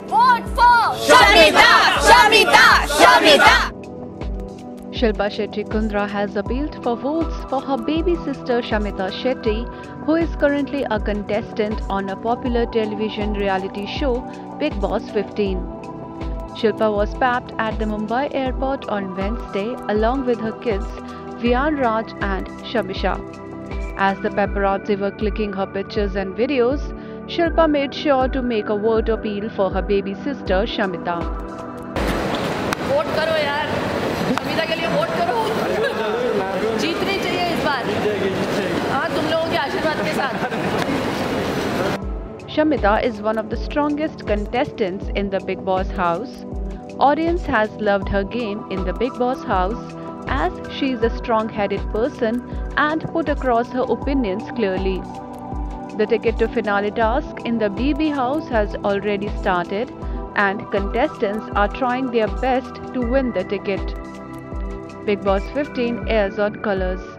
Vote for Shamita! Shamita! Shamita! Shilpa Shetty Kundra has appealed for votes for her baby sister Shamita Shetty, who is currently a contestant on a popular television reality show Bigg Boss 15. Shilpa was papped at the Mumbai airport on Wednesday along with her kids Vian Raj and Shamisha. As the paparazzi were clicking her pictures and videos, Shilpa made sure to make a vote appeal for her baby sister Shamita. Vote करो यार, शमिता के लिए vote करो। जीतनी चाहिए इस बार। हाँ, तुम लोगों के आशीर्वाद के साथ। Shamita is one of the strongest contestants in the Bigg Boss house. Audience has loved her game in the Bigg Boss house as she is a strong-headed person and put across her opinions clearly. The ticket to finale task in the BB house has already started and contestants are trying their best to win the ticket. Bigg Boss 15 airs on Colors.